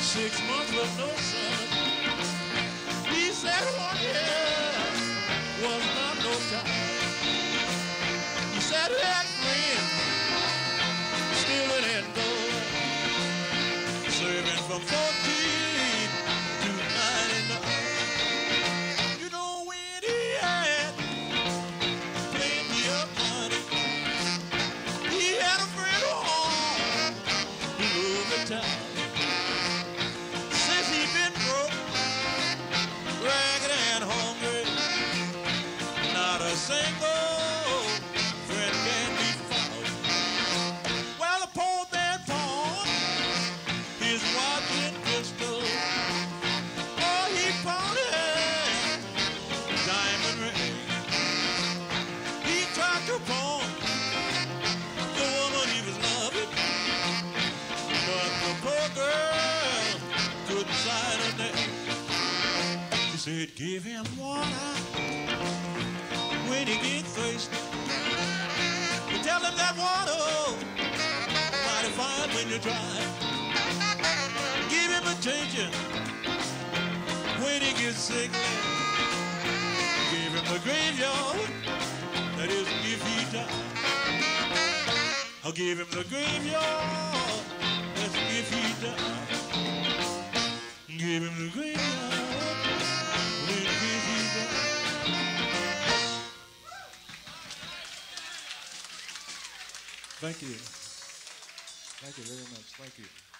6 months with no son. He said 1 year was not no time. He said he had friends still in gold, serving from 14 to 99. You know when he had plenty of money, he had a friend home who loved the town. Since he's been broke, ragged and hungry, not a single friend can be found. Well, the poor man pawned his watch and pistol. Oh, he pawned it, diamond ring. He tried to pawn the woman he was loving, but the poor girl couldn't sign her name. She said, give him water when he gets thirsty. You tell him that water mighty fine when you dry. Give him a changing when he gets sick. Give him the graveyard, that is if he dies. I'll give him the graveyard, that's if he dies. Give him the graveyard, when if he dies. Thank you. Thank you very much. Thank you.